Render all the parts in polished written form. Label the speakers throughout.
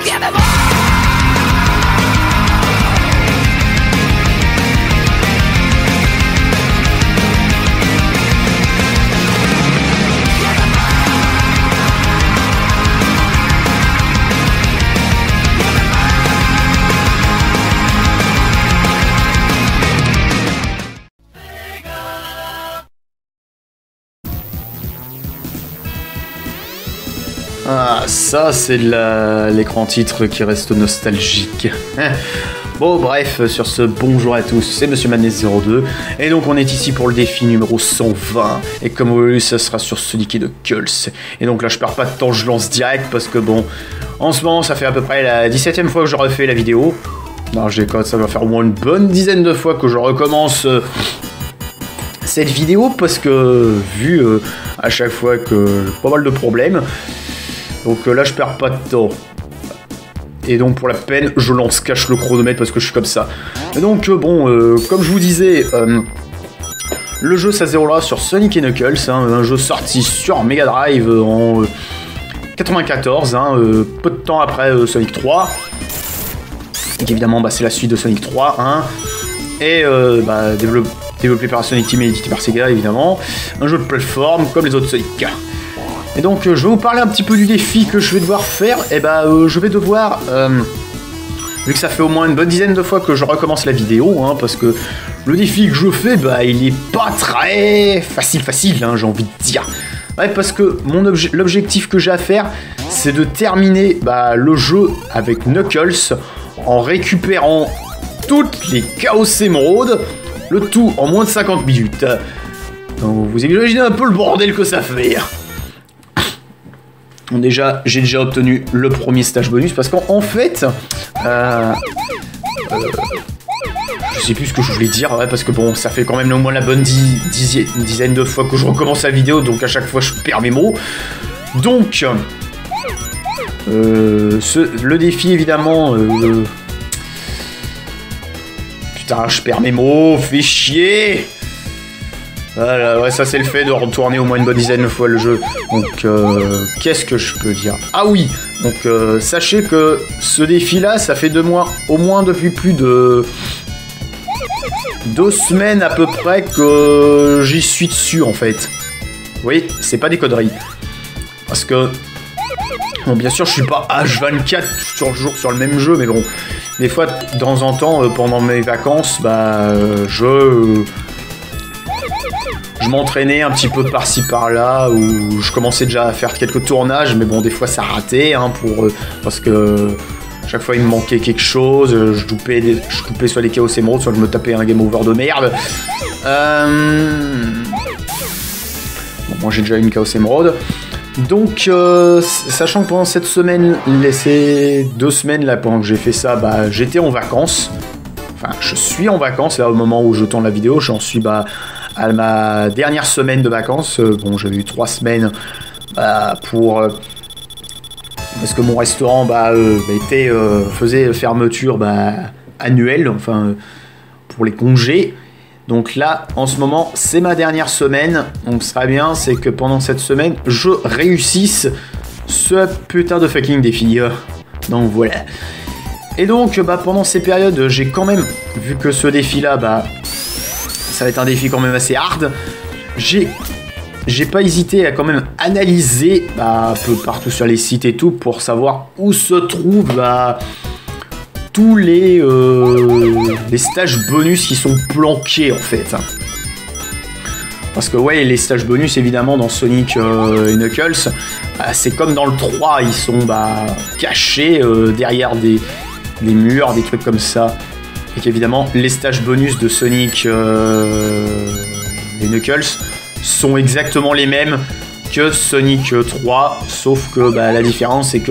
Speaker 1: Ah, ça c'est l'écran titre qui reste nostalgique. Bon, bref, sur ce, bonjour à tous, c'est Monsieur Madness02, et donc on est ici pour le défi numéro 120, et comme vous l'avez vu, ça sera sur Sonic & Knuckles. Et donc là, je perds pas de temps, je lance direct, parce que bon, en ce moment, ça fait à peu près la 17e fois que je refais la vidéo. Non, je déconne, ça va faire au moins une bonne dizaine de fois que je recommence cette vidéo, parce que, vu à chaque fois que j'ai pas mal de problèmes, donc là, je perds pas de temps. Et donc, pour la peine, je lance cache le chronomètre parce que je suis comme ça. Et donc, bon, comme je vous disais, le jeu, ça se déroulera sur Sonic & Knuckles, hein, un jeu sorti sur Mega Drive en 94, hein, peu de temps après Sonic 3. Et évidemment, bah, c'est la suite de Sonic 3, hein, et bah, développé par Sonic Team et édité par Sega, évidemment. Un jeu de plateforme comme les autres Sonic. Et donc, je vais vous parler un petit peu du défi que je vais devoir faire. Et bah, je vais devoir, vu que ça fait au moins une bonne dizaine de fois que je recommence la vidéo, hein, parce que le défi que je fais, bah, il est pas très facile, hein, j'ai envie de dire. Ouais, parce que l'objectif que j'ai à faire, c'est de terminer le jeu avec Knuckles en récupérant toutes les Chaos Emerald, le tout en moins de 50 minutes. Donc, vous imaginez un peu le bordel que ça fait. Bon, j'ai déjà obtenu le premier stage bonus parce qu'en fait, je sais plus ce que je voulais dire, ouais, parce que bon, ça fait quand même au moins la bonne dizaine de fois que je recommence la vidéo, donc à chaque fois je perds mes mots. Donc, le défi évidemment, putain, je perds mes mots, fais chier. Voilà, ouais, ça c'est le fait de retourner au moins une bonne dizaine de fois le jeu. Donc, qu'est-ce que je peux dire? Ah oui, donc sachez que ce défi-là, ça fait 2 mois, au moins depuis plus de 2 semaines à peu près que j'y suis dessus en fait. Oui, c'est pas des conneries. Parce que, bon, bien sûr, je suis pas H24 sur le même jeu, mais bon, des fois, de temps en temps, pendant mes vacances, bah, je m'entraînais un petit peu par-ci par-là, où je commençais déjà à faire quelques tournages, mais bon, des fois ça ratait, hein, parce que chaque fois il me manquait quelque chose, je coupais soit les Chaos Emerald, soit je me tapais un game over de merde. Bon, moi j'ai déjà une Chaos Emerald. Donc, sachant que pendant cette semaine, ces 2 semaines là, pendant que j'ai fait ça, bah, j'étais en vacances. Enfin, je suis en vacances, là, au moment où je tourne la vidéo, j'en suis, bah, à ma dernière semaine de vacances. Bon, j'avais eu 3 semaines parce que mon restaurant faisait fermeture annuelle, enfin pour les congés. Donc là, en ce moment, c'est ma dernière semaine. Donc ce serait bien, c'est que pendant cette semaine, je réussisse ce putain de fucking défi. Donc voilà. Et donc, pendant ces périodes, j'ai quand même, vu que ce défi-là, ça va être un défi quand même assez hard, j'ai pas hésité à quand même analyser un peu partout sur les sites et tout pour savoir où se trouvent tous les stages bonus qui sont planqués en fait. Parce que ouais, les stages bonus évidemment dans Sonic et Knuckles, c'est comme dans le 3, ils sont cachés derrière des murs, des trucs comme ça. Et qu'évidemment, les stages bonus de Sonic et Knuckles sont exactement les mêmes que Sonic 3, sauf que la différence c'est que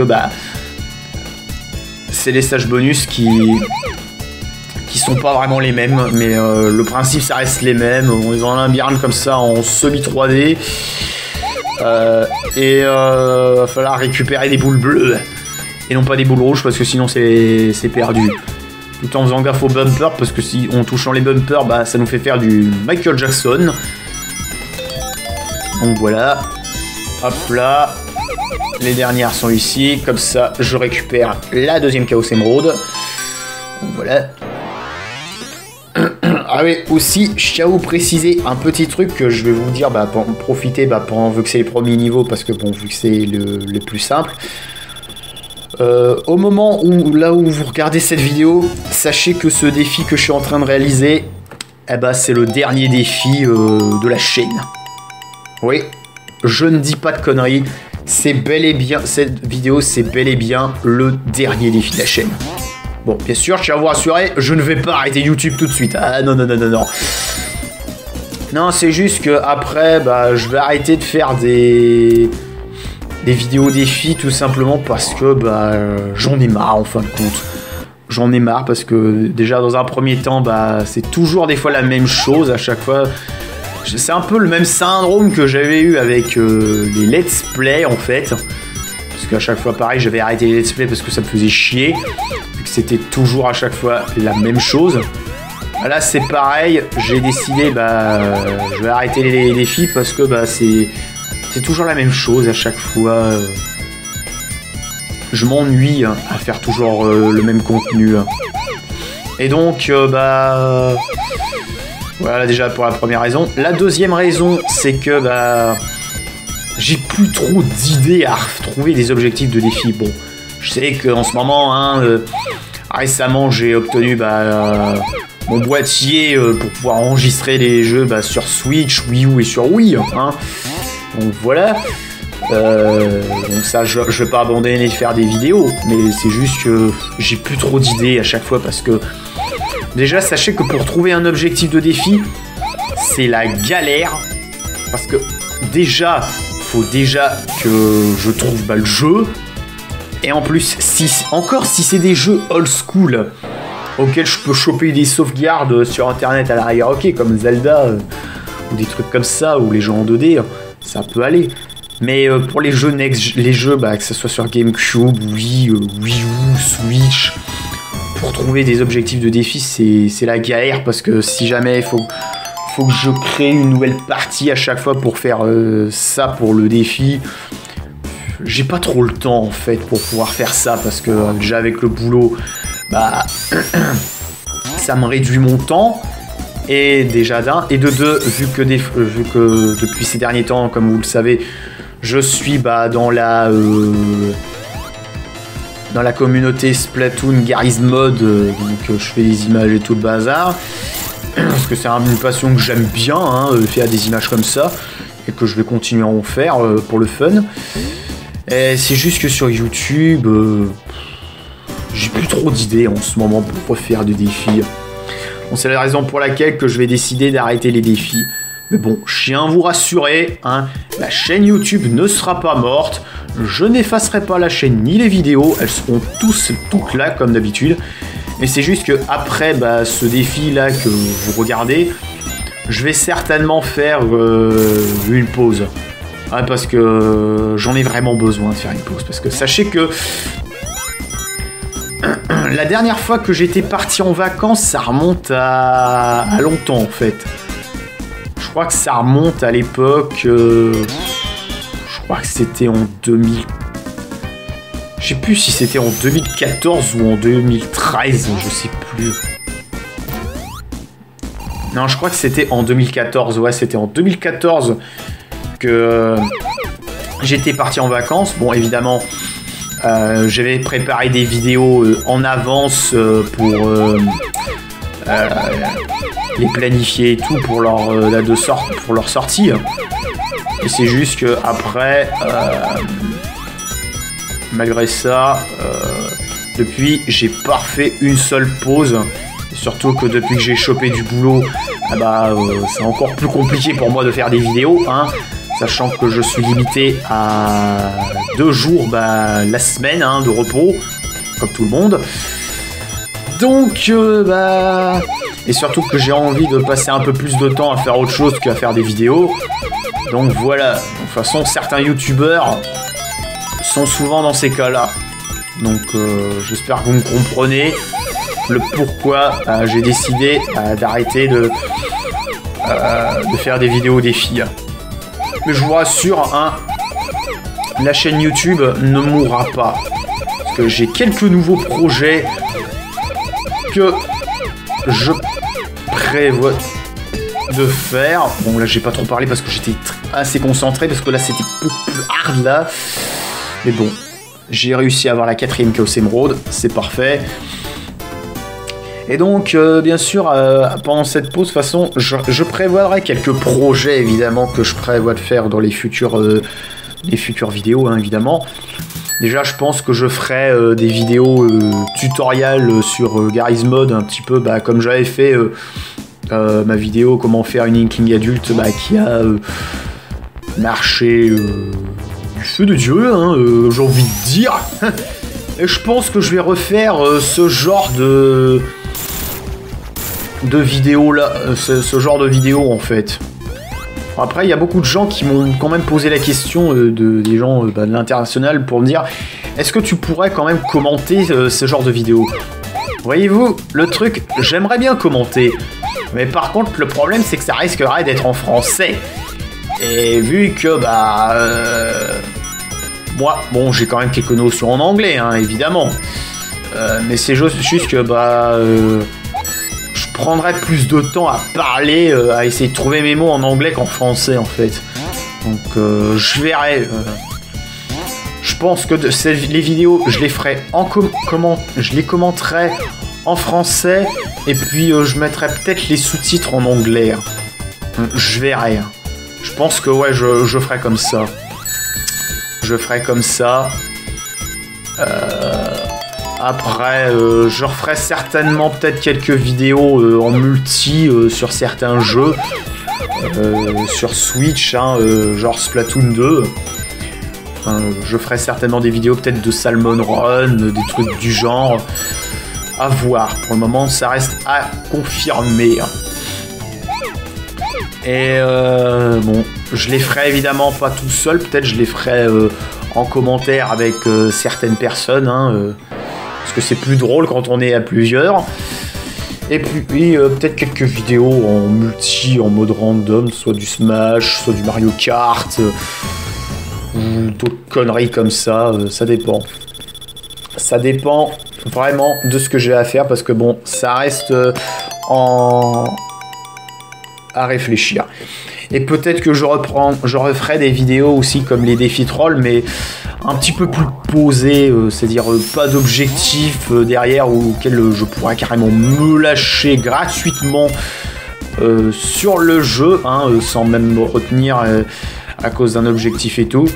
Speaker 1: c'est les stages bonus qui sont pas vraiment les mêmes, mais le principe ça reste les mêmes. On les en imberne comme ça en semi 3D, et va falloir récupérer des boules bleues et non pas des boules rouges parce que sinon c'est perdu. Tout en faisant gaffe aux bumpers, parce que si en touchant les bumpers, ça nous fait faire du Michael Jackson. Donc voilà, hop là, Les dernières sont ici. Comme ça, je récupère la deuxième Chaos Emerald. Donc, voilà. Ah oui, aussi, je tiens à vous préciser un petit truc que je vais vous dire pour profiter vu que c'est les premiers niveaux, parce que bon, vu que c'est le plus simple. Au moment où vous regardez cette vidéo, sachez que ce défi que je suis en train de réaliser, c'est le dernier défi de la chaîne. Oui, je ne dis pas de conneries, c'est bel et bien, cette vidéo, c'est bel et bien le dernier défi de la chaîne. Bon, bien sûr, je tiens à vous rassurer, je ne vais pas arrêter YouTube tout de suite. Ah non, non, non, non, non. Non, c'est juste que après, je vais arrêter de faire des vidéos défis tout simplement parce que j'en ai marre en fin de compte. J'en ai marre parce que déjà dans un premier temps, c'est toujours des fois la même chose à chaque fois. C'est un peu le même syndrome que j'avais eu avec les let's play en fait. Parce qu'à chaque fois pareil, j'avais arrêté les let's play parce que ça me faisait chier. Vu que c'était toujours à chaque fois la même chose. Là c'est pareil, j'ai décidé je vais arrêter les défis parce que c'est toujours la même chose à chaque fois. Je m'ennuie à faire toujours le même contenu. Et donc voilà déjà pour la première raison. La deuxième raison, c'est que j'ai plus trop d'idées à trouver des objectifs de défi. Bon, je sais qu'en ce moment, récemment, j'ai obtenu mon boîtier pour pouvoir enregistrer les jeux sur Switch, Wii U et sur Wii. Donc voilà. Donc ça, je vais pas abandonner de faire des vidéos, mais c'est juste que j'ai plus trop d'idées à chaque fois parce que déjà, sachez que pour trouver un objectif de défi, c'est la galère parce que déjà, faut déjà que je trouve le jeu. Et en plus, si c'est des jeux old school auxquels je peux choper des sauvegardes sur internet à l'arrière, ok, comme Zelda ou des trucs comme ça, ou les jeux en 2D, ça peut aller. Mais pour les jeux que ce soit sur GameCube, Wii U, Switch, pour trouver des objectifs de défi, c'est la galère parce que si jamais il faut que je crée une nouvelle partie à chaque fois pour faire ça pour le défi. J'ai pas trop le temps en fait pour pouvoir faire ça parce que déjà avec le boulot, ça me réduit mon temps. Et déjà d'un, et de deux, vu que depuis ces derniers temps, comme vous le savez, je suis dans la communauté Splatoon Garry's Mod, donc je fais des images et tout le bazar. Parce que c'est une passion que j'aime bien, faire des images comme ça, et que je vais continuer à en faire pour le fun. Et c'est juste que sur YouTube, j'ai plus trop d'idées en ce moment pour refaire des défis. Bon, c'est la raison pour laquelle que je vais décider d'arrêter les défis. Mais bon, je tiens à vous rassurer, la chaîne YouTube ne sera pas morte. Je n'effacerai pas la chaîne ni les vidéos, elles seront toutes là comme d'habitude. Mais c'est juste que après ce défi là que vous regardez, je vais certainement faire une pause. Parce que j'en ai vraiment besoin de faire une pause. Parce que sachez que la dernière fois que j'étais parti en vacances, ça remonte à longtemps en fait. Je crois que ça remonte à l'époque... je crois que c'était en 2000... Je sais plus si c'était en 2014 ou en 2013, je sais plus. Non, je crois que c'était en 2014. Ouais, c'était en 2014 que j'étais parti en vacances. Bon, évidemment, j'avais préparé des vidéos en avance pour les planifier et tout pour leur sortie. Et c'est juste que après, malgré ça, depuis j'ai pas refait une seule pause. Et surtout que depuis que j'ai chopé du boulot, c'est encore plus compliqué pour moi de faire des vidéos, sachant que je suis limité à 2 jours la semaine de repos, comme tout le monde. Donc, et surtout que j'ai envie de passer un peu plus de temps à faire autre chose qu'à faire des vidéos. Donc voilà, de toute façon, certains youtubeurs sont souvent dans ces cas-là. Donc j'espère que vous me comprenez le pourquoi j'ai décidé d'arrêter de faire des vidéos défis. Mais je vous rassure, la chaîne YouTube ne mourra pas. Parce que j'ai quelques nouveaux projets que je prévois de faire. Bon, là, j'ai pas trop parlé parce que j'étais assez concentré, parce que là, c'était beaucoup plus hard, là. Mais bon, j'ai réussi à avoir la 4e Chaos Emerald, c'est parfait. Et donc, bien sûr, pendant cette pause, de toute façon, je prévoirai quelques projets, évidemment, que je prévois de faire dans les futures vidéos, hein, évidemment. Déjà, je pense que je ferai des vidéos tutoriels sur Garry's Mod, un petit peu comme j'avais fait ma vidéo comment faire une Inkling adulte qui a marché du feu de Dieu, hein, j'ai envie de dire. Et je pense que je vais refaire ce genre de vidéo là, ce genre de vidéo en fait. Après, il y a beaucoup de gens qui m'ont quand même posé la question, des gens de l'international, pour me dire est-ce que tu pourrais quand même commenter ce genre de vidéo? Voyez-vous, le truc, j'aimerais bien commenter, mais par contre, le problème, c'est que ça risquerait d'être en français. Et vu que, moi, bon, j'ai quand même quelques notions en anglais, hein, évidemment. Mais c'est juste que, je prendrais plus de temps à parler, à essayer de trouver mes mots en anglais qu'en français, en fait. Donc, je verrai. Je pense que les vidéos, je les ferai je les commenterai en français, et puis je mettrai peut-être les sous-titres en anglais. Je verrai. Je pense que ouais, je ferai comme ça. Je ferai comme ça. Après, je referai certainement peut-être quelques vidéos en multi sur certains jeux. Sur Switch, hein, genre Splatoon 2. Je ferai certainement des vidéos peut-être de Salmon Run, des trucs du genre. À voir. Pour le moment, ça reste à confirmer. Et bon, je les ferai évidemment pas tout seul. Peut-être je les ferai en commentaire avec certaines personnes. Hein, parce que c'est plus drôle quand on est à plusieurs. Et puis peut-être quelques vidéos en multi, en mode random, soit du Smash, soit du Mario Kart, ou d'autres conneries comme ça, ça dépend. Ça dépend vraiment de ce que j'ai à faire, parce que bon, ça reste à réfléchir. Et peut-être que je referai des vidéos aussi comme les défis trolls, mais un petit peu plus posées, c'est-à-dire pas d'objectif derrière, auquel je pourrais carrément me lâcher gratuitement sur le jeu, hein, sans même me retenir à cause d'un objectif et tout.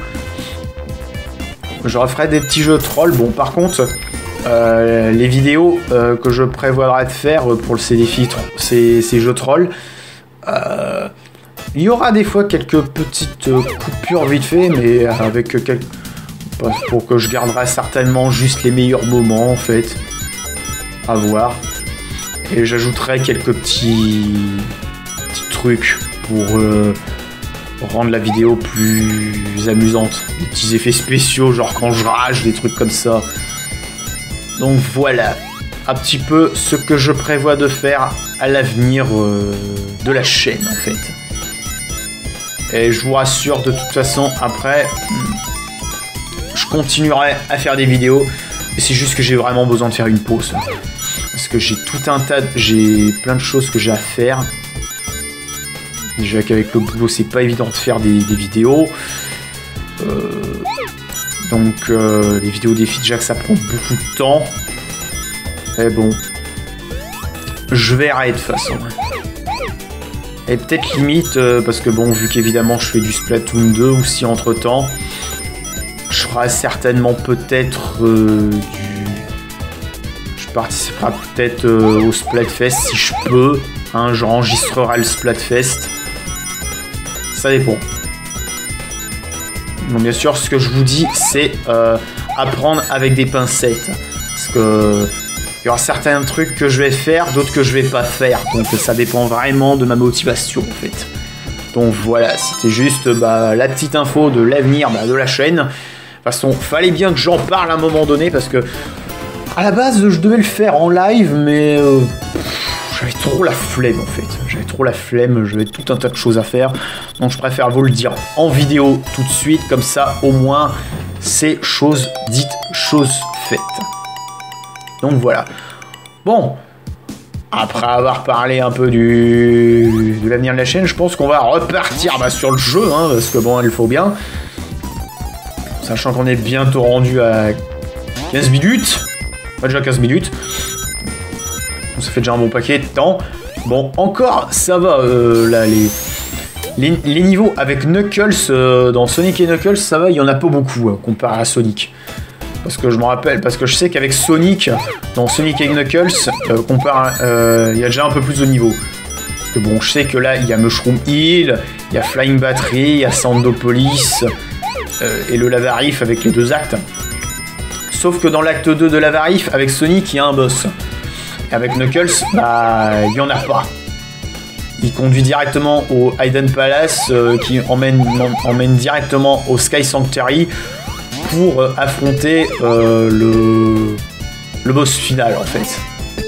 Speaker 1: Je referai des petits jeux trolls. Bon, par contre, les vidéos que je prévoirais de faire pour ces défis, ces jeux trolls, il y aura des fois quelques petites coupures vite fait, mais avec pour que je garderai certainement juste les meilleurs moments en fait, à voir. Et j'ajouterai quelques petits trucs pour rendre la vidéo plus amusante, des petits effets spéciaux genre quand je rage, des trucs comme ça. Donc voilà un petit peu ce que je prévois de faire à l'avenir de la chaîne en fait. Et je vous rassure, de toute façon après je continuerai à faire des vidéos, et c'est juste que j'ai vraiment besoin de faire une pause parce que j'ai plein de choses que j'ai à faire. Déjà qu'avec le boulot c'est pas évident de faire des vidéos, donc les vidéos défis déjà que ça prend beaucoup de temps. Et bon, je verrai de toute façon. Et peut-être limite, parce que bon, vu qu'évidemment je fais du Splatoon 2 aussi entre temps, je ferai certainement peut-être je participerai peut-être au Splatfest si je peux, hein, j'enregistrerai le Splatfest. Ça dépend. Donc bien sûr, ce que je vous dis, c'est apprendre avec des pincettes. Parce que il y aura certains trucs que je vais faire, d'autres que je vais pas faire. Donc ça dépend vraiment de ma motivation en fait. Donc voilà, c'était juste la petite info de l'avenir de la chaîne. De toute façon, fallait bien que j'en parle à un moment donné, parce que à la base je devais le faire en live, mais j'avais trop la flemme en fait. J'avais trop la flemme, j'avais tout un tas de choses à faire. Donc je préfère vous le dire en vidéo tout de suite, comme ça au moins c'est chose dite, chose faite. Donc voilà. Bon, après avoir parlé un peu de l'avenir de la chaîne, je pense qu'on va repartir sur le jeu, hein, parce que bon, il faut bien. Sachant qu'on est bientôt rendu à 15 minutes. Pas déjà 15 minutes. Donc ça fait déjà un bon paquet de temps. Bon, encore, ça va, là, les niveaux avec Knuckles, dans Sonic et Knuckles, ça va, il y en a pas beaucoup, comparé à Sonic. Parce que je me rappelle, parce que je sais qu'avec Sonic, dans Sonic et Knuckles, il y a déjà un peu plus de niveaux. Parce que bon, je sais que là, il y a Mushroom Hill, il y a Flying Battery, il y a Sandopolis, et le Lavarif avec les 2 actes. Sauf que dans l'acte 2 de Lavarif, avec Sonic, il y a un boss. Et avec Knuckles, il n'y en a pas. Il conduit directement au Hidden Palace, qui emmène directement au Sky Sanctuary pour affronter le boss final, en fait.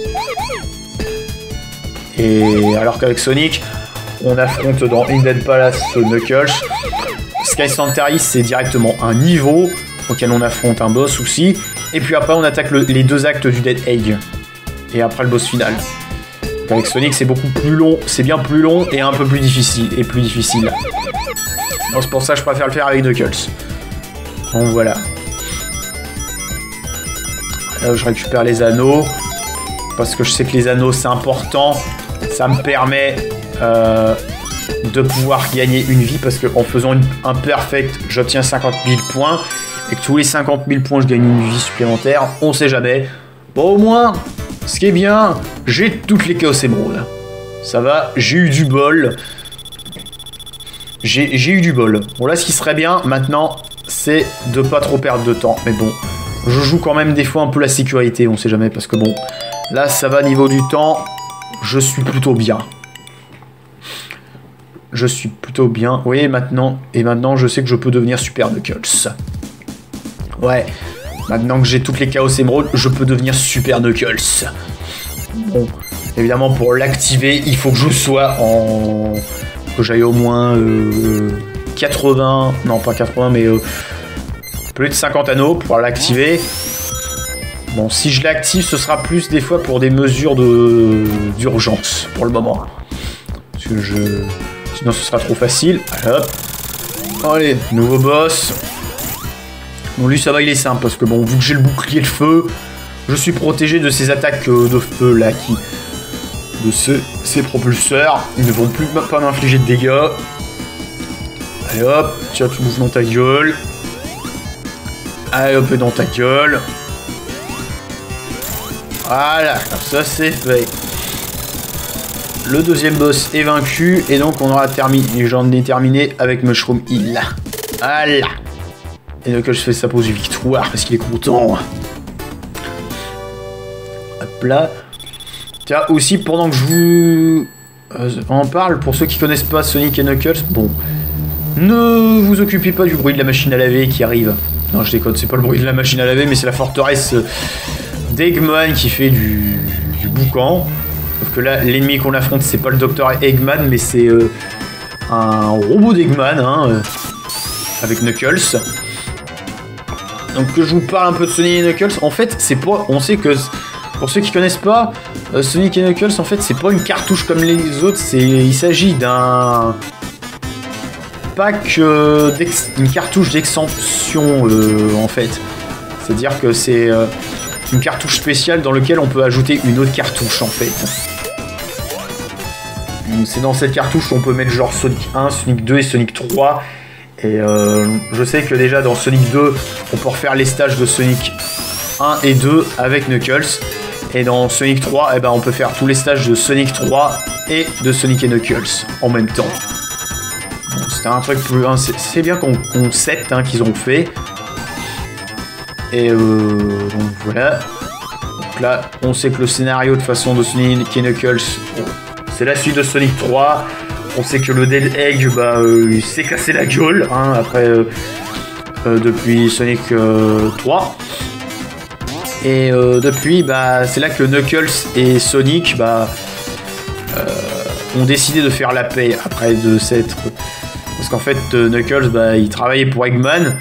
Speaker 1: Et alors qu'avec Sonic, on affronte dans Hidden Palace Knuckles. Sky Sanctuary, c'est directement un niveau auquel on affronte un boss aussi. Et puis après, on attaque les 2 actes du Dead Egg. Et après, le boss final. Donc avec Sonic, c'est beaucoup plus long. C'est bien plus long et un peu plus difficile. Donc c'est pour ça que je préfère le faire avec Knuckles. Donc voilà. Là, je récupère les anneaux. Parce que je sais que les anneaux, c'est important. Ça me permet de pouvoir gagner une vie. Parce qu'en faisant un perfect, j'obtiens 50 000 points. Et que tous les 50 000 points, je gagne une vie supplémentaire. On sait jamais. Bon, au moins, ce qui est bien, j'ai toutes les Chaos Emerald. Ça va, j'ai eu du bol. J'ai eu du bol. Bon, là, ce qui serait bien, maintenant, c'est de pas trop perdre de temps. Mais bon, je joue quand même des fois un peu la sécurité, on sait jamais. Parce que bon, là, ça va niveau du temps. Je suis plutôt bien. Je suis plutôt bien. Oui, maintenant, je sais que je peux devenir Super Knuckles. Ouais, maintenant que j'ai toutes les Chaos Emerald, je peux devenir Super Knuckles. Bon, évidemment, pour l'activer, il faut que je sois en... que j'aille au moins 80... Non, pas 80, mais plus de 50 anneaux pour l'activer. Bon, si je l'active, ce sera plus des fois pour des mesures d'urgence, pour le moment. Parce que sinon, ce sera trop facile. Hop. Allez, nouveau boss. Bon, lui, ça va, il est simple, parce que bon, vu que j'ai le bouclier de feu, je suis protégé de ces attaques de feu, là, de ces propulseurs. Ils ne vont plus pas m'infliger de dégâts. Allez, hop, tiens, tu bouffes dans ta gueule. Allez, hop, dans ta gueule. Voilà, ça c'est fait. Le deuxième boss est vaincu, et donc on aura terminé. J'en ai terminé avec Mushroom Hill. Voilà. Et donc je fais sa pause de victoire parce qu'il est content. Hop là. Tiens, aussi pendant que je vous en parle, pour ceux qui connaissent pas Sonic et Knuckles, bon, ne vous occupez pas du bruit de la machine à laver qui arrive. Non, je déconne, c'est pas le bruit de la machine à laver, mais c'est la forteresse d'Eggman qui fait du boucan. Sauf que là, l'ennemi qu'on affronte, c'est pas le docteur Eggman, mais c'est un robot d'Eggman, hein, avec Knuckles. Donc que je vous parle un peu de Sonic et Knuckles, en fait, c'est pas... On sait que, pour ceux qui connaissent pas, Sonic et Knuckles, en fait, c'est pas une cartouche comme les autres, il s'agit d'un pack, une cartouche d'extension, en fait. C'est-à-dire que c'est une cartouche spéciale dans laquelle on peut ajouter une autre cartouche, en fait. C'est dans cette cartouche qu'on peut mettre genre Sonic 1, Sonic 2 et Sonic 3. Et je sais que déjà dans Sonic 2, on peut refaire les stages de Sonic 1 et 2 avec Knuckles. Et dans Sonic 3, eh ben, on peut faire tous les stages de Sonic 3 et de Sonic et Knuckles en même temps. Bon, c'était un truc plus... c'est bien qu'on concept qu'ils ont fait. Et donc voilà. Donc là, on sait que le scénario de façon de Sonic et Knuckles, c'est la suite de Sonic 3. On sait que le Dead Egg, il s'est cassé la gueule, hein, après, depuis Sonic 3. Et depuis, c'est là que Knuckles et Sonic, ont décidé de faire la paix après de s'être... Parce qu'en fait, Knuckles, bah, il travaillait pour Eggman.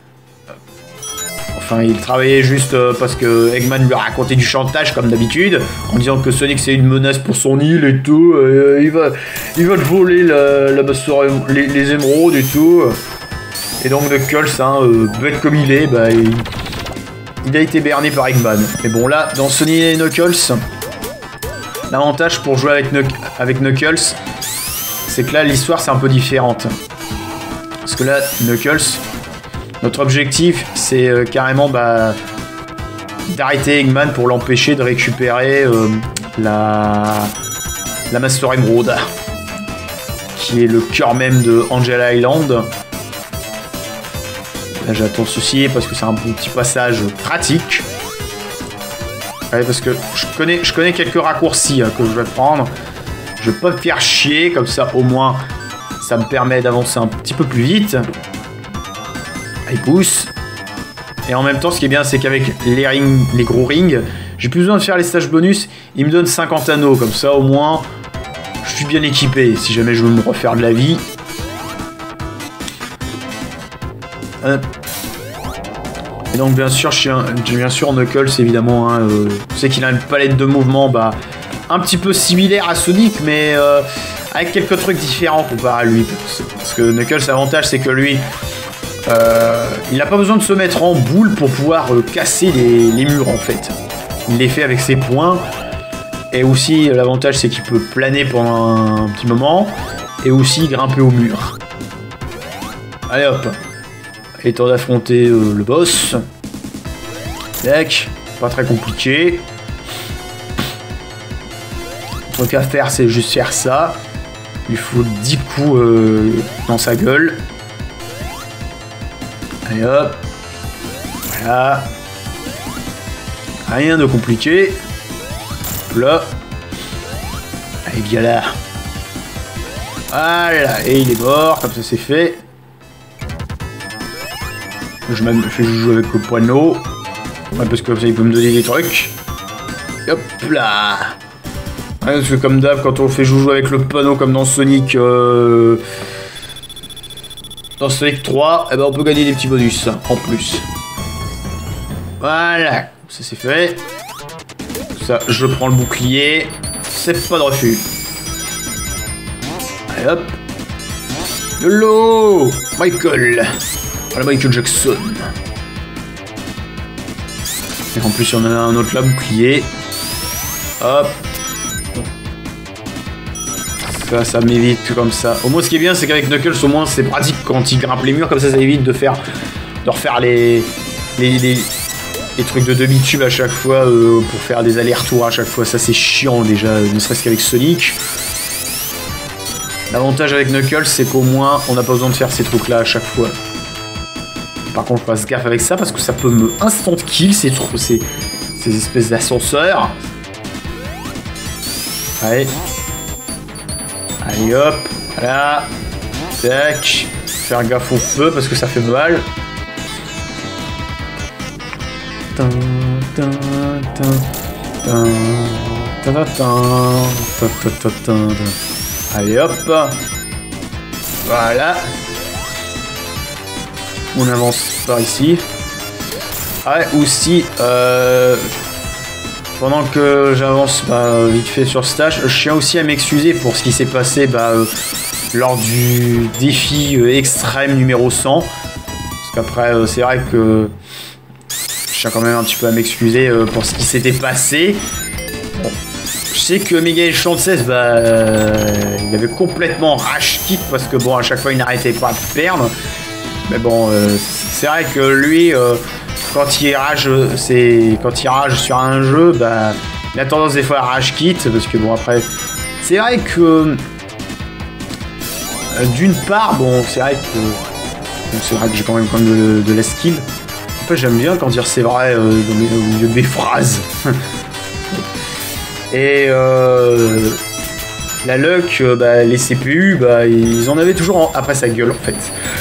Speaker 1: Enfin, il travaillait juste parce que Eggman lui a raconté du chantage comme d'habitude, en disant que Sonic c'est une menace pour son île et tout. Il va te voler les émeraudes et tout. Et donc Knuckles, hein, bête comme il est, bah, il a été berné par Eggman. Mais bon là, dans Sonic et Knuckles, l'avantage pour jouer avec Knuckles, c'est que là l'histoire c'est un peu différente. Parce que là, Knuckles, notre objectif c'est carrément bah, d'arrêter Eggman pour l'empêcher de récupérer la Master Emerald, qui est le cœur même de Angel Island. Là j'attends ceci parce que c'est un petit passage pratique. Ouais, parce que je connais quelques raccourcis hein, que je vais prendre. Je vais pas me faire chier, comme ça au moins ça me permet d'avancer un petit peu plus vite. Il pousse. Et en même temps ce qui est bien c'est qu'avec les gros rings, j'ai plus besoin de faire les stages bonus. Il me donne 50 anneaux, comme ça au moins je suis bien équipé si jamais je veux me refaire de la vie. Et donc bien sûr Knuckles évidemment hein, je sais qu'il a une palette de mouvements bah, un petit peu similaire à Sonic mais avec quelques trucs différents comparé à lui, parce que Knuckles l'avantage c'est que lui il n'a pas besoin de se mettre en boule pour pouvoir casser les murs en fait, il les fait avec ses poings. Et aussi l'avantage c'est qu'il peut planer pendant un petit moment et aussi grimper au mur. Allez hop. Il est temps d'affronter le boss. Tac, pas très compliqué. Le truc à faire, c'est juste faire ça. Il faut 10 coups dans sa gueule. Allez hop. Voilà. Rien de compliqué. Là. Allez, viens là. Voilà, et il est mort, comme ça c'est fait. Je joue avec le poineau. Ouais, parce que comme ça il peut me donner des trucs. Hop là. Ouais, parce que comme d'hab, quand on fait jouer avec le panneau comme dans Sonic dans Sonic 3, eh ben on peut gagner des petits bonus en plus. Voilà, ça c'est fait. Ça, je prends le bouclier. C'est pas de refus. Allez hop. YOLO Michael. Voilà Michael Jackson. Et en plus, on a un autre là, bouclier. Hop. Ça m'évite comme ça. Au moins, ce qui est bien, c'est qu'avec Knuckles, au moins, c'est pratique quand il grimpe les murs. Comme ça évite de refaire les trucs de demi-tube à chaque fois pour faire des allers-retours à chaque fois. Ça, c'est chiant déjà, ne serait-ce qu'avec Sonic. L'avantage avec Knuckles, c'est qu'au moins, on n'a pas besoin de faire ces trucs-là à chaque fois. Par contre, je fasse gaffe avec ça parce que ça peut me instant kill ces espèces d'ascenseurs. Allez. Allez hop. Voilà. Tac. Faire gaffe au feu parce que ça fait mal. Allez hop. Voilà. On avance par ici. Ah ouais, aussi, pendant que j'avance vite fait sur ce stage, je tiens aussi à m'excuser pour ce qui s'est passé lors du défi extrême numéro 100. Parce qu'après, c'est vrai que je tiens quand même un petit peu à m'excuser pour ce qui s'était passé. Bon, je sais que Miguel Chances, il avait complètement rage quit parce que bon, à chaque fois, il n'arrêtait pas de perdre. Mais bon, c'est vrai que lui, quand il rage sur un jeu, il a tendance des fois à rage quit, parce que bon après, c'est vrai que d'une part, bon, c'est vrai que j'ai quand même de la skill. En fait, j'aime bien quand dire c'est vrai au milieu de mes phrases. Et la luck, les CPU, ils en avaient toujours après sa gueule en fait.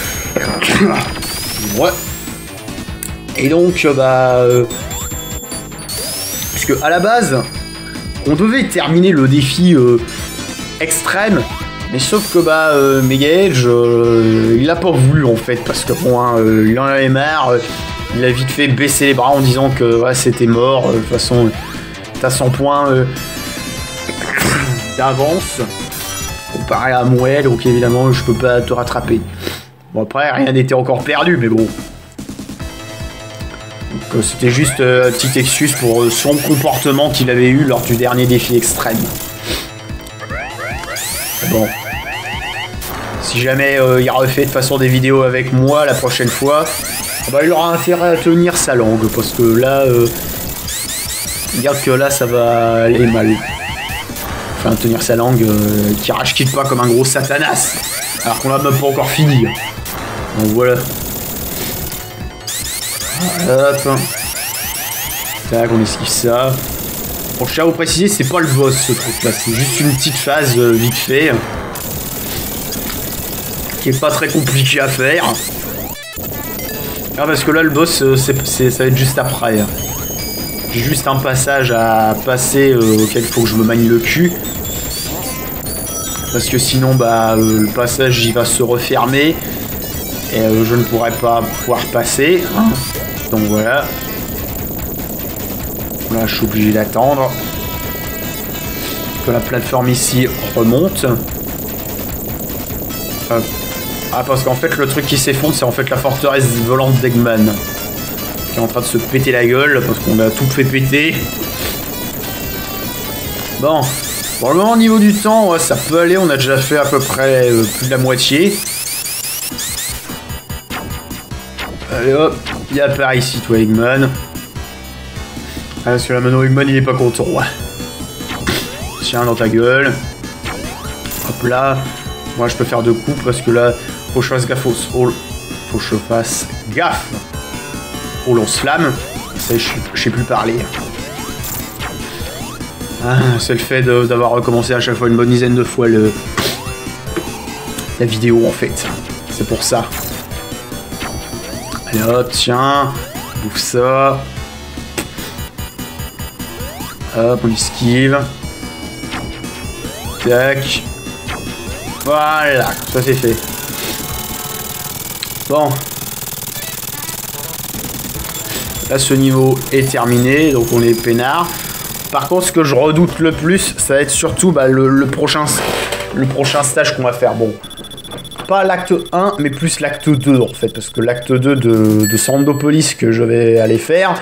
Speaker 1: Ouais. Et donc puisque à la base on devait terminer le défi extrême. Mais sauf que Mega Edge, il a pas voulu en fait, parce que bon, il en avait marre. Il a vite fait baisser les bras en disant que ouais, c'était mort. De toute façon, t'as 100 points d'avance comparé à moi, donc évidemment je peux pas te rattraper. Bon après rien n'était encore perdu, mais bon. C'était juste une petite excuse pour son comportement qu'il avait eu lors du dernier défi extrême. Bon. Si jamais il refait de façon des vidéos avec moi la prochaine fois, il aura intérêt à tenir sa langue, parce que là, regarde que là ça va aller mal. Enfin, tenir sa langue, qui rage-quitte pas comme un gros satanas, alors qu'on l'a même pas encore fini. Donc voilà. Hop. Tac, on esquive ça. Bon, je tiens à vous préciser, c'est pas le boss ce truc là, c'est juste une petite phase vite fait. Qui est pas très compliqué à faire. Ah, parce que là, le boss, ça va être juste après. J'ai juste un passage à passer auquel il faut que je me manie le cul. Parce que sinon, le passage, il va se refermer. Et je ne pourrai pas pouvoir passer. Donc voilà. Là, je suis obligé d'attendre que la plateforme ici remonte. Ah, parce qu'en fait, le truc qui s'effondre, c'est en fait la forteresse volante d'Eggman. Qui est en train de se péter la gueule, parce qu'on a tout fait péter. Bon. Pour le moment, au niveau du temps, ouais, ça peut aller. On a déjà fait à peu près plus de la moitié. Allez hop, il apparaît ici, toi, Eggman. Ah, parce que là, maintenant, Eggman, il est pas content. Ouais. Tiens, dans ta gueule. Hop là. Moi, je peux faire 2 coups, parce que là... Faut que je fasse gaffe faut que je fasse gaffe au lance-flamme. Ça, je sais plus parler. Ah, c'est le fait d'avoir recommencé à chaque fois une bonne dizaine de fois la vidéo en fait. C'est pour ça. Allez hop, tiens. Bouffe ça. Hop, on esquive. Tac. Voilà, ça c'est fait. Bon. Là, ce niveau est terminé, donc on est peinard. Par contre, ce que je redoute le plus, ça va être surtout le prochain stage qu'on va faire. Bon, pas l'acte 1, mais plus l'acte 2, en fait. Parce que l'acte 2 de Sandopolis que je vais aller faire,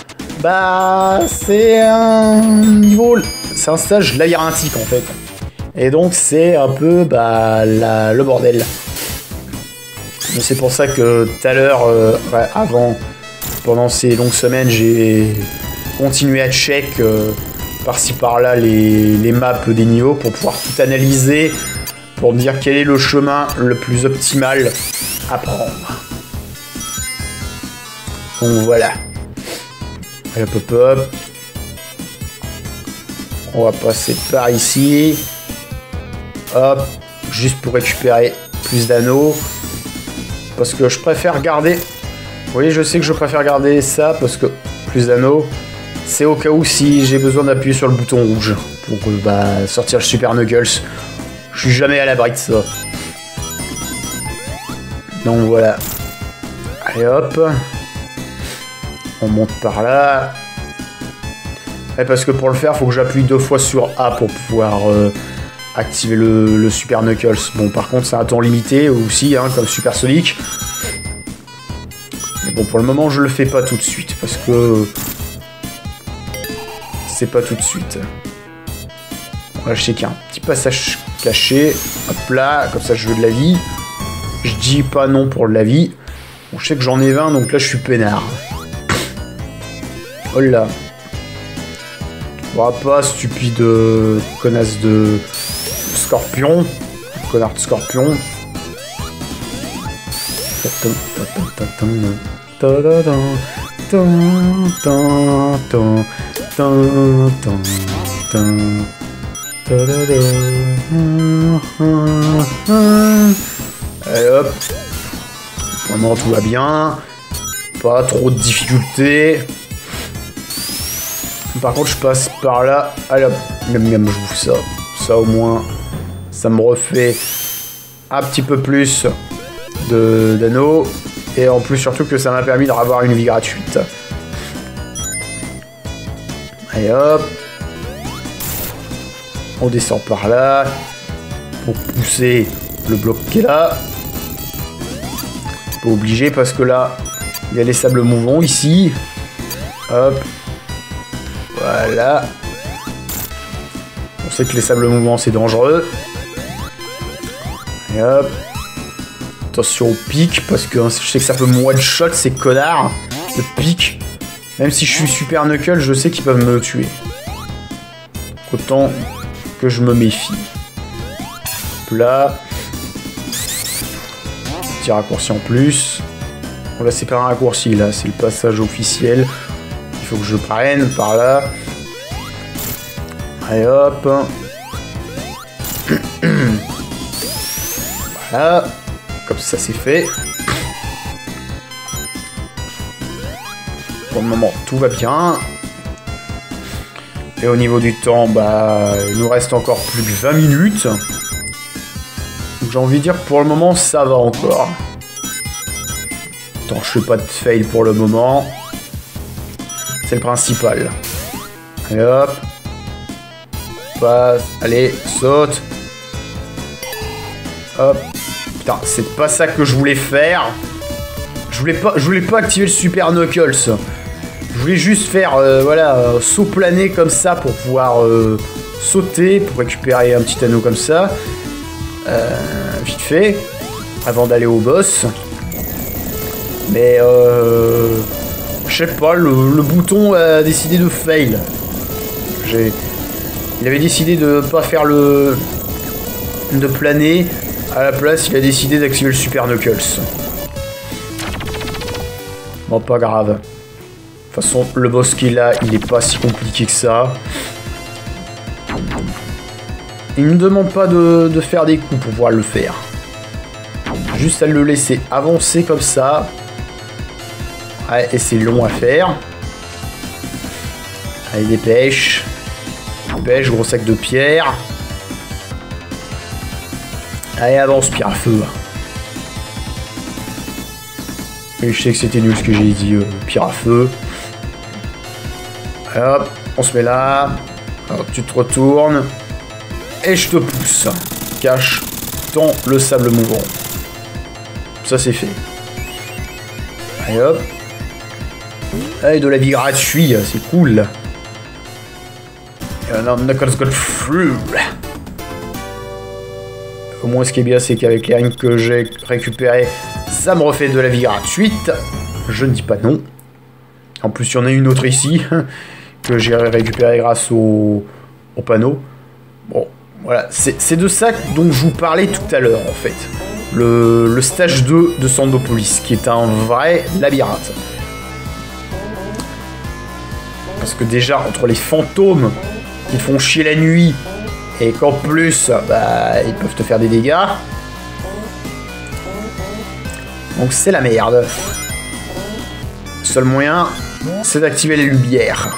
Speaker 1: c'est un niveau... C'est un stage labyrinthique, en fait. Et donc, c'est un peu le bordel. C'est pour ça que tout à l'heure, avant, pendant ces longues semaines, j'ai continué à check par-ci par-là les maps des niveaux pour pouvoir tout analyser, pour me dire quel est le chemin le plus optimal à prendre. Donc voilà. Allez, hop hop. On va passer par ici. Hop, juste pour récupérer plus d'anneaux. Parce que je préfère garder... Oui, je sais que je préfère garder ça parce que plus d'anneaux, c'est au cas où si j'ai besoin d'appuyer sur le bouton rouge pour sortir le Super Knuckles. Je suis jamais à l'abri de ça. Donc voilà. Allez hop. On monte par là. Et parce que pour le faire, il faut que j'appuie 2 fois sur A pour pouvoir activer le Super Knuckles. Bon, par contre, c'est un temps limité aussi, comme Super Sonic. Mais bon, pour le moment, je le fais pas tout de suite parce que c'est pas tout de suite. Là, je sais qu'il y a un petit passage caché. Hop là, comme ça, je veux de la vie. Je dis pas non pour de la vie. Bon, je sais que j'en ai 20, donc là, je suis peinard. Oh là. Tu pourras pas, stupide connasse de scorpion. Connard de scorpion. Allez hop. Pour le moment tout va bien. Pas trop de difficultés. Par contre je passe par là. Allez hop. Miam miam, je bouffe ça. Ça au moins Ça me refait un petit peu plus d'anneaux. Et en plus, surtout que ça m'a permis d'avoir une vie gratuite. Allez hop. On descend par là. Pour pousser le bloc qui est là. Pas obligé parce que là, il y a les sables mouvants ici. Hop. Voilà. On sait que les sables mouvants c'est dangereux. Et hop. Attention au pic parce que je sais que ça peut me one-shot ces connards. Le pic. Même si je suis Super Knuckles, je sais qu'ils peuvent me tuer. Autant que je me méfie. Hop là. Petit raccourci en plus. Bon, là c'est pas un raccourci, là c'est le passage officiel. Il faut que je prenne par là. Allez hop. Voilà. Comme ça c'est fait. Pour le moment tout va bien. Et au niveau du temps, bah il nous reste encore plus que 20 minutes. Donc j'ai envie de dire que pour le moment ça va encore. Attends, je fais pas de fail pour le moment. C'est le principal. Allez hop. Passe. Allez, saute. Hop. Putain, c'est pas ça que je voulais faire. Je voulais pas activer le Super Knuckles. Je voulais juste faire, voilà, saut plané comme ça pour pouvoir sauter, pour récupérer un petit anneau comme ça. Vite fait. Avant d'aller au boss. Mais je sais pas, le bouton a décidé de fail. Il avait décidé de pas faire de planer. À la place, il a décidé d'activer le Super Knuckles. Bon, pas grave. De toute façon, le boss qu'il a, il est pas si compliqué que ça. Il ne me demande pas de faire des coups pour pouvoir le faire. Juste à le laisser avancer comme ça. Ouais, et c'est long à faire. Allez, dépêche. Dépêche, gros sac de pierre. Allez, avance, pierre à feu. Et je sais que c'était nul ce que j'ai dit, pierre à feu. Allez, hop, on se met là. Hop, tu te retournes. Et je te pousse. Cache dans le sable mouvant. Ça, c'est fait. Allez, hop. Allez, de la vie gratuite, c'est cool. Knuckles got through. Au moins, ce qui est bien, c'est qu'avec les rings que j'ai récupérés, ça me refait de la vie gratuite. Je ne dis pas non. En plus, il y en a une autre ici, que j'ai récupérée grâce au panneau. Bon, voilà. C'est de ça dont je vous parlais tout à l'heure, en fait. Le stage 2 de Sandopolis, qui est un vrai labyrinthe. Parce que déjà, entre les fantômes qui font chier la nuit, et qu'en plus, bah, ils peuvent te faire des dégâts. Donc c'est la merde. Seul moyen, c'est d'activer les lumières.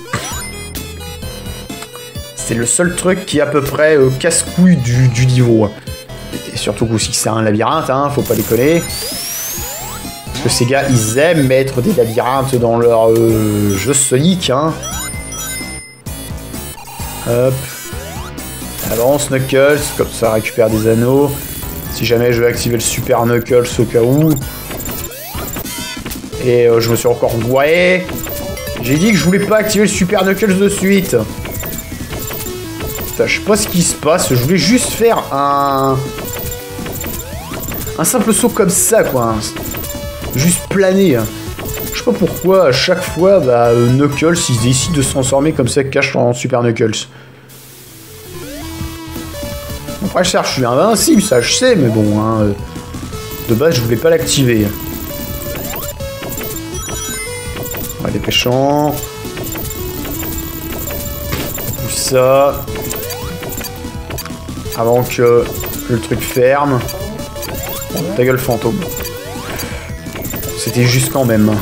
Speaker 1: C'est le seul truc qui est à peu près casse-couille du niveau. Et surtout aussi que c'est un labyrinthe, hein, faut pas déconner. Parce que ces gars, ils aiment mettre des labyrinthes dans leur jeu Sonic, hein. Hop. Avance Knuckles, comme ça récupère des anneaux. Si jamais je veux activer le Super Knuckles au cas où. Et je me suis encore gouré. J'ai dit que je voulais pas activer le Super Knuckles de suite. Putain, je sais pas ce qui se passe, je voulais juste faire un simple saut comme ça, quoi. Juste planer. Je sais pas pourquoi, à chaque fois, bah, Knuckles, il décide de se transformer comme ça, cache en Super Knuckles. Après, je suis invincible, ça je sais, mais bon, hein, de base, je voulais pas l'activer. Ouais, dépêchant. On pousse ça. Avant que le truc ferme. Bon, ta gueule, fantôme. C'était juste quand même.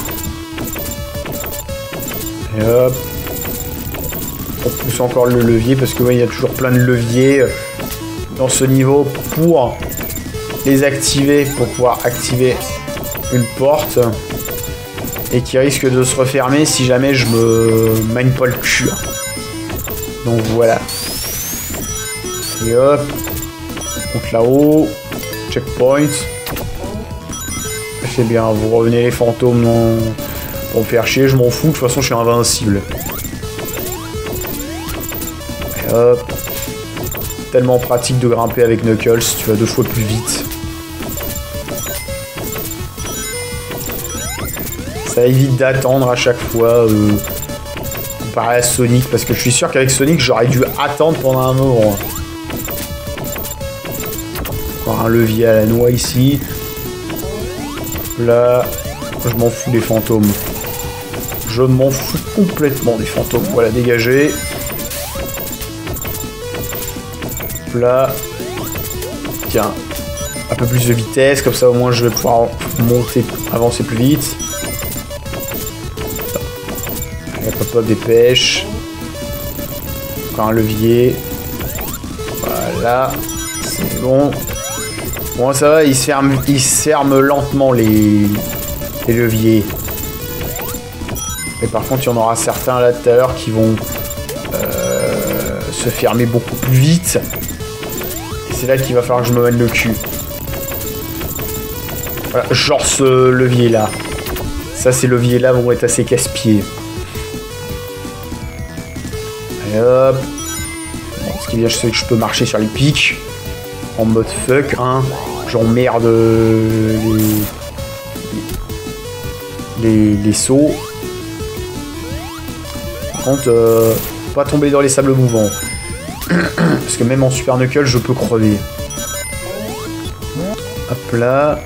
Speaker 1: Et hop. On pousse encore le levier parce que ouais, il y a toujours plein de leviers. dans ce niveau pour les activer, pour pouvoir activer une porte. Et qui risque de se refermer si jamais je me mine pas le cul. Donc voilà. Et hop. Donc là-haut. Checkpoint. C'est bien, vous revenez les fantômes pour me faire chier, je m'en fous, de toute façon je suis invincible. Et hop. Tellement pratique de grimper avec Knuckles, tu vas 2 fois plus vite. Ça évite d'attendre à chaque fois comparé à Sonic, parce que je suis sûr qu'avec Sonic j'aurais dû attendre pendant un moment. Encore un levier à la noix ici. Là, je m'en fous des fantômes. Je m'en fous complètement des fantômes. Voilà, dégagé. Là. Tiens. Un peu plus de vitesse, comme ça au moins je vais pouvoir monter, avancer plus vite. Pop-up des pêches. Encore un levier. Voilà. C'est bon. Bon, ça va, il se ferme lentement les leviers. Et par contre, il y en aura certains là tout à l'heure qui vont se fermer beaucoup plus vite. Et c'est là qu'il va falloir que je me mène le cul. Voilà, genre ce levier là. Ça, ces leviers là vont être assez casse-pieds. Et hop. Bon, ce qui est bien, je sais que je peux marcher sur les pics. En mode fuck, hein. J'emmerde les sauts. Par contre, pas tomber dans les sables mouvants. Parce que même en Super Knuckles, je peux crever. Hop là.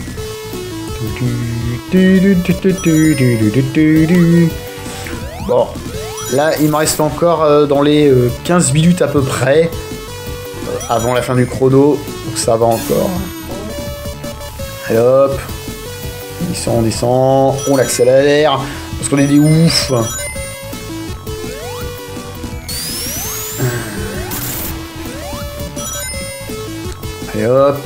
Speaker 1: Bon. Là, il me reste encore dans les 15 minutes à peu près. Avant la fin du chrono. Donc ça va encore. Allez hop. On descend. On l'accélère. Parce qu'on est des oufs. Allez hop.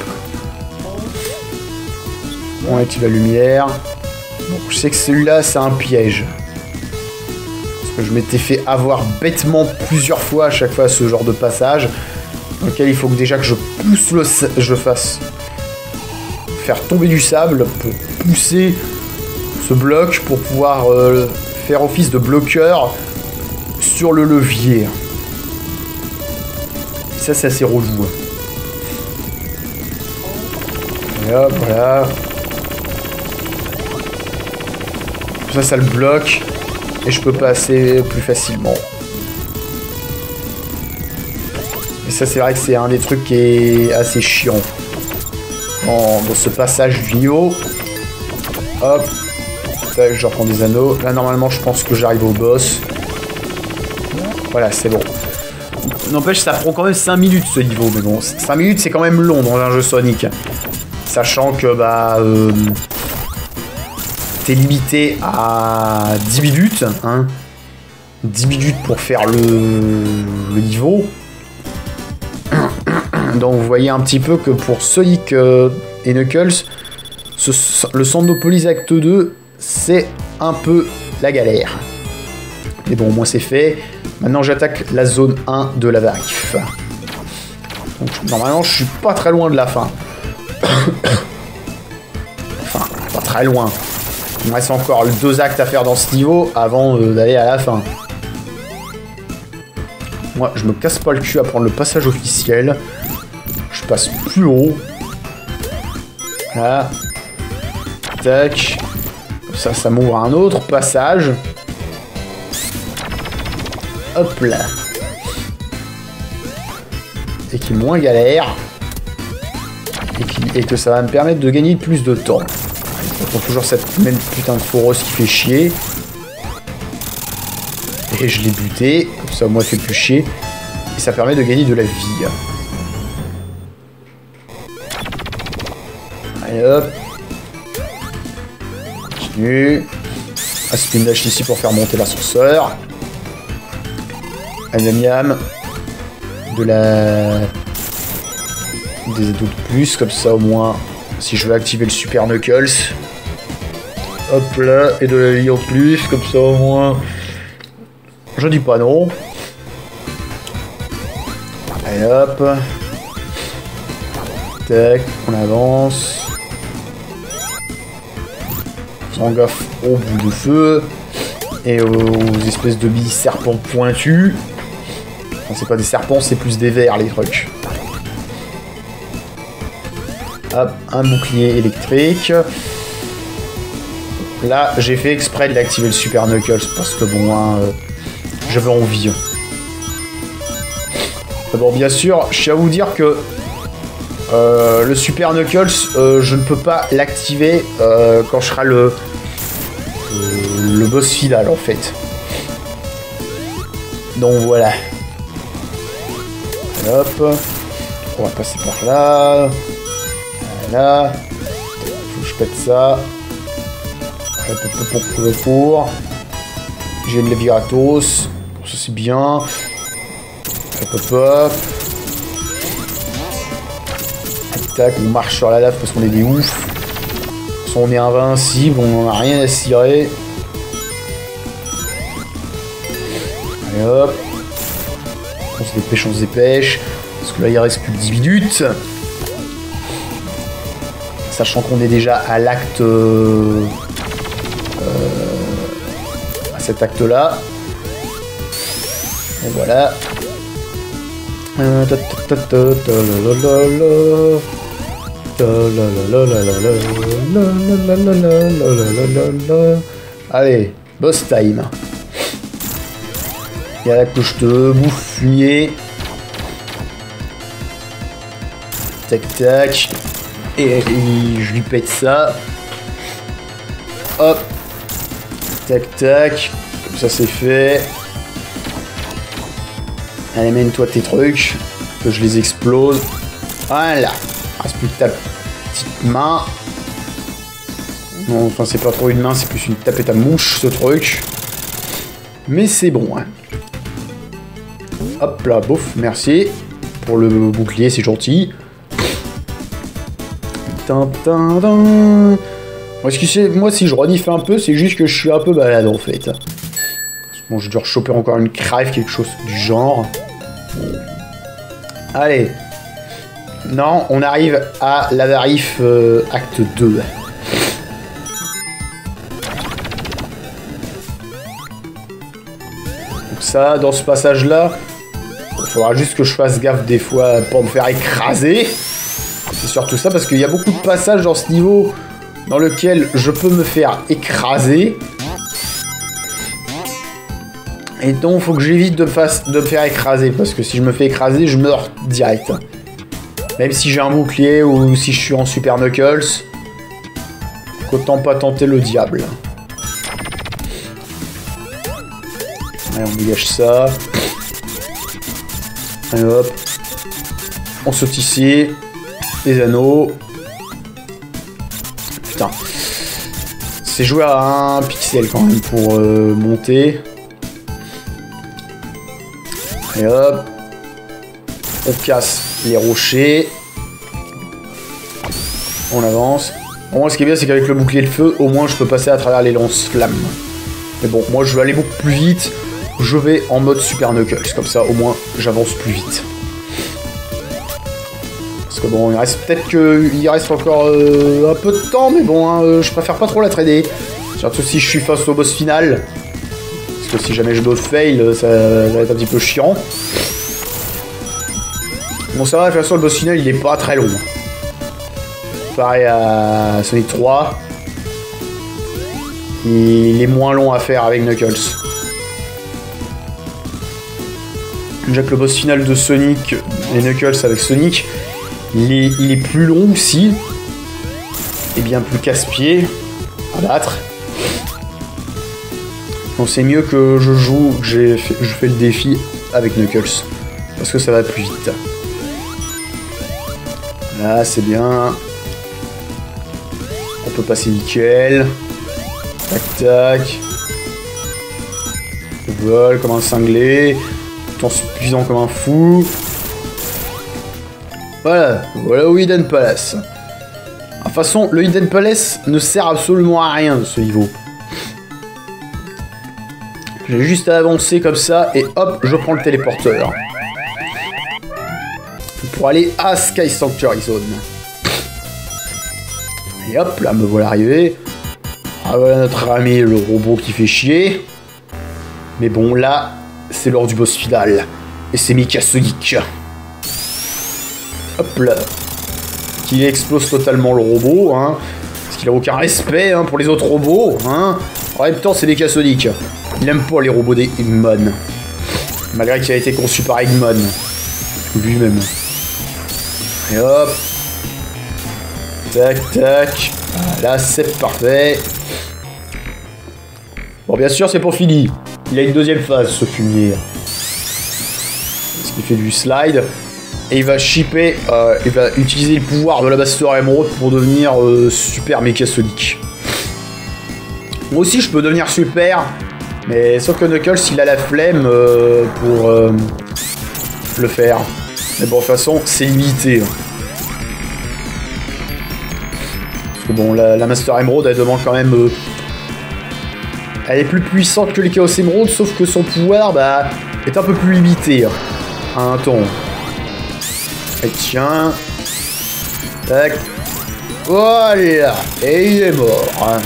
Speaker 1: On active la lumière. Bon, je sais que celui-là, c'est un piège. Parce que je m'étais fait avoir bêtement plusieurs fois à chaque fois à ce genre de passage. Dans lequel il faut que déjà que je pousse je fasse faire tomber du sable pour pousser ce bloc pour pouvoir faire office de bloqueur sur le levier. Et ça, c'est assez relou. Et hop, voilà. Ça le bloque et je peux passer plus facilement. Et ça, c'est vrai que c'est un des trucs qui est assez chiant dans ce passage du niveau. Hop, tac, je reprends des anneaux. Là, normalement, je pense que j'arrive au boss. Voilà, c'est bon. N'empêche, ça prend quand même 5 minutes ce niveau, mais bon, 5 minutes, c'est quand même long dans un jeu Sonic. Sachant que, t'es limité à 10 minutes, hein. 10 minutes pour faire le niveau. Donc vous voyez un petit peu que pour Sonic et Knuckles, le Sandopolis Acte 2, c'est un peu la galère. Mais bon, au moins c'est fait. Maintenant j'attaque la zone 1 de la Varif. Donc normalement je suis pas très loin de la fin. Enfin, pas très loin. Il me reste encore 2 actes à faire dans ce niveau avant d'aller à la fin. Moi, je me casse pas le cul à prendre le passage officiel. Je passe plus haut. Là. Tac. Ça m'ouvre un autre passage. Hop là. Et qui est moins galère. Et que ça va me permettre de gagner plus de temps. On trouve toujours cette même putain de foreuse qui fait chier. Et je l'ai buté. Comme ça, moi, ça fait plus chier. Et ça permet de gagner de la vie. Allez hop. Continue. Un spin dash ici pour faire monter l'ascenseur. Un miam miam. De la des ados de plus, comme ça au moins, si je veux activer le Super Knuckles. Hop là, et de la vie en plus, comme ça au moins. Je dis pas non. Allez hop. Tac, on avance. Faisant gaffe au bout de feu. Et aux espèces de billes serpents pointus. Enfin, c'est pas des serpents, c'est plus des vers les trucs. Hop, un bouclier électrique. Là, j'ai fait exprès de l'activer le Super Knuckles parce que bon, hein, j'avais envie. Bon, bien sûr, je tiens à vous dire que le Super Knuckles, je ne peux pas l'activer quand je serai le boss final en fait. Donc voilà. Hop. On va passer par là. Voilà. Faut que je pète ça. Pour. J'ai de la Viratos. Ça c'est bien. Hop hop hop. Tac, on marche sur la lave parce qu'on est des oufs. On est invincible, on n'en a rien à cirer. Allez hop. On se dépêche. Parce que là il reste plus que 10 minutes. Sachant qu'on est déjà à l'acte... à cet acte là. Et voilà. Allez, boss time. Il y a la couche de bouffier. Tac tac. Et je lui pète ça. Hop. Tac tac. Comme ça c'est fait. Allez, mène-toi tes trucs. Que je les explose. Voilà. Il reste plus que ta petite main. Non, enfin c'est pas trop une main, c'est plus une tapette à mouche ce truc. Mais c'est bon. Hein. Hop là, bouf, merci. Pour le bouclier, c'est gentil. Moi, si je renifle un peu, c'est juste que je suis un peu malade en fait. Bon, je dois choper encore une crève, quelque chose du genre. Allez. Non, on arrive à la Varif acte 2. Donc ça, dans ce passage-là, il faudra juste que je fasse gaffe des fois pour me faire écraser. C'est surtout ça, parce qu'il y a beaucoup de passages dans ce niveau dans lequel je peux me faire écraser. Et donc, il faut que j'évite de me faire écraser, parce que si je me fais écraser, je meurs direct. Même si j'ai un bouclier ou si je suis en Super Knuckles, autant pas tenter le diable. Allez, on dégage ça. Allez hop. On saute ici. Les anneaux. Putain. C'est joué à un pixel quand même pour monter. Et hop. On casse les rochers. On avance. Bon, ce qui est bien, c'est qu'avec le bouclier de feu, au moins je peux passer à travers les lance-flammes. Mais bon, moi je vais aller beaucoup plus vite. Je vais en mode Super Knuckles. Comme ça, au moins, j'avance plus vite. Parce que bon, il reste peut-être qu'il reste encore un peu de temps, mais bon, hein, je préfère pas trop la trader. Surtout si je suis face au boss final. Parce que si jamais je dois fail, ça va être un petit peu chiant. Bon, ça va, de toute façon, le boss final, il est pas très long. Pareil à Sonic 3. Il est moins long à faire avec Knuckles. Déjà que le boss final de Sonic et Knuckles avec Sonic, il est plus long aussi. Et bien plus casse-pied à battre. Donc c'est mieux que je joue, que je fais le défi avec Knuckles. Parce que ça va plus vite. Là, c'est bien. On peut passer nickel. Tac, tac. Je vole comme un cinglé. Tout en se puisant comme un fou. Voilà, voilà au Hidden Palace. De toute façon, le Hidden Palace ne sert absolument à rien, ce niveau. J'ai juste à avancer comme ça, et hop, je prends le téléporteur. Pour aller à Sky Sanctuary Zone. Et hop, là, me voilà arrivé. Ah voilà notre ami, le robot qui fait chier. Mais bon, là, c'est l'heure du boss final. Et c'est Mecha Sonic. Hop là. Qui explose totalement le robot, hein. Parce qu'il a aucun respect, hein, pour les autres robots, hein. En même temps, c'est Mecha Sonic. Il aime pas les robots des Eggman. Malgré qu'il a été conçu par Eggman. Lui-même. Et hop. Tac, tac. Là, c'est parfait. Bon, bien sûr, c'est pas fini. Il a une deuxième phase, ce fumier. Parce qu'il fait du slide. Et il va shipper, il va utiliser le pouvoir de la Master Emerald pour devenir Super Mecha Sonic. Moi aussi, je peux devenir super. Mais sauf que Knuckles, il a la flemme pour le faire. Mais bon, de toute façon, c'est limité. Parce que bon, la Master Emerald, elle demande quand même... elle est plus puissante que les Chaos Emerald, sauf que son pouvoir, bah, est un peu plus limité. Hein, attends. Et tiens. Tac. Voilà. Et il est mort. Hein.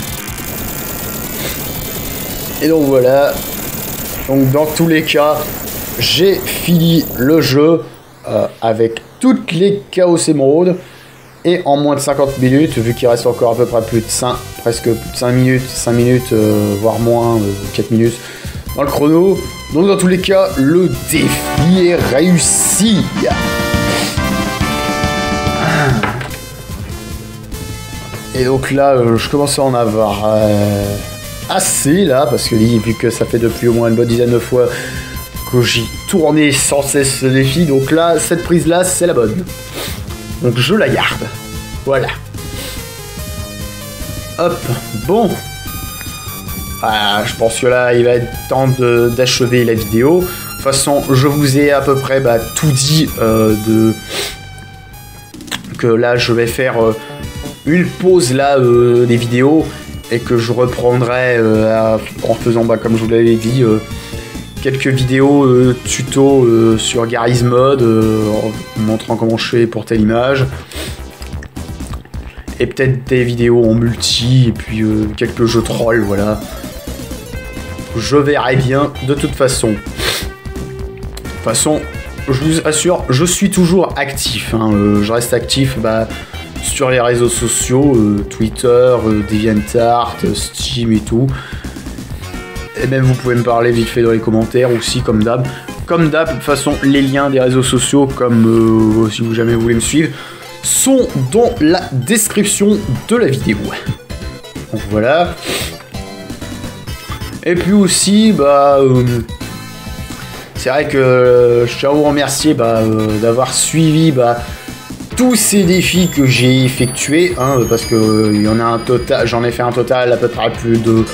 Speaker 1: Et donc voilà. Donc dans tous les cas, j'ai fini le jeu avec toutes les Chaos Emerald. Et en moins de 50 minutes, vu qu'il reste encore à peu près plus de 5, presque plus de 5 minutes, voire moins, 4 minutes dans le chrono. Donc dans tous les cas, le défi est réussi. Et donc là, je commence à en avoir assez là, parce que vu que ça fait depuis au moins une bonne dizaine de fois que j'y tournais sans cesse ce défi, donc là, cette prise là, c'est la bonne. Donc je la garde. Voilà. Hop, bon. Je pense que là, il va être temps d'achever la vidéo. De toute façon, je vous ai à peu près tout dit que là, je vais faire une pause là des vidéos et que je reprendrai en faisant, comme je vous l'avais dit, quelques vidéos tuto sur Garry's Mod, en montrant comment je fais pour telle image. Et peut-être des vidéos en multi, et puis quelques jeux trolls, voilà. Je verrai bien, de toute façon. De toute façon, je vous assure, je suis toujours actif. Hein, je reste actif sur les réseaux sociaux, Twitter, DeviantArt, Steam et tout. Et même vous pouvez me parler vite fait dans les commentaires aussi, comme d'hab. Comme d'hab, de toute façon, les liens des réseaux sociaux, comme si vous jamais voulez me suivre, sont dans la description de la vidéo. Donc voilà. Et puis aussi, c'est vrai que je tiens à vous remercier d'avoir suivi tous ces défis que j'ai effectués, hein, parce que il y en a un total, j'en ai fait un total à peu près plus de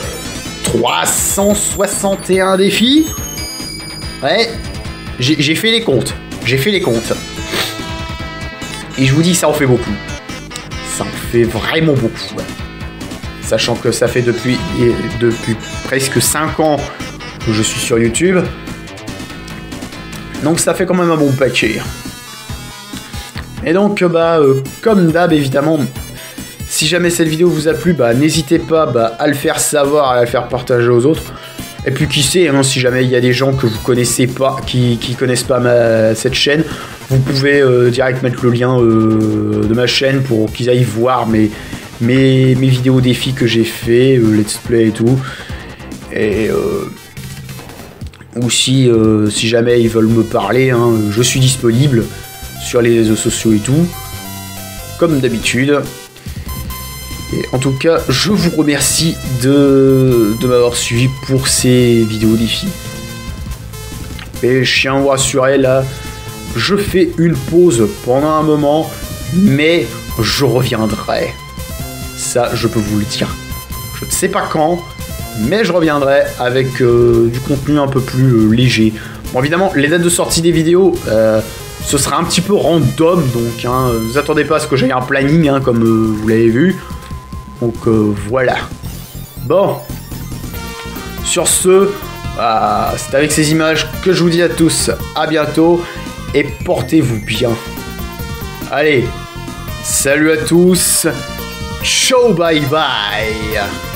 Speaker 1: 361 défis. Ouais, j'ai fait les comptes. J'ai fait les comptes. Et je vous dis, ça en fait beaucoup. Ça en fait vraiment beaucoup. Ouais. Sachant que ça fait depuis presque 5 ans que je suis sur YouTube. Donc ça fait quand même un bon paquet. Et donc, comme d'hab, évidemment, si jamais cette vidéo vous a plu, n'hésitez pas à le faire savoir, à le faire partager aux autres. Et puis qui sait, hein, si jamais il y a des gens que vous connaissez pas, qui connaissent pas cette chaîne, vous pouvez direct mettre le lien de ma chaîne pour qu'ils aillent voir mes vidéos défis que j'ai fait, let's play et tout. Et aussi, si jamais ils veulent me parler, hein, je suis disponible sur les réseaux sociaux et tout, comme d'habitude. Et en tout cas, je vous remercie de m'avoir suivi pour ces vidéos défis. Et je tiens à vous rassurer, là, je fais une pause pendant un moment, mais je reviendrai. Ça, je peux vous le dire. Je ne sais pas quand, mais je reviendrai avec du contenu un peu plus léger. Bon, évidemment, les dates de sortie des vidéos ce sera un petit peu random, donc ne vous attendez pas à ce que j'aie un planning, comme vous l'avez vu. Donc voilà. Bon. Sur ce, c'est avec ces images que je vous dis à tous à bientôt et portez-vous bien. Allez, salut à tous. Ciao, bye bye.